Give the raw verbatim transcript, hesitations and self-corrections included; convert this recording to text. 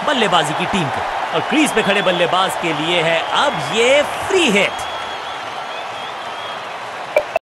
बल्लेबाजी की टीम को। और क्रीज पे खड़े बल्लेबाज के लिए है अब ये फ्री हिट।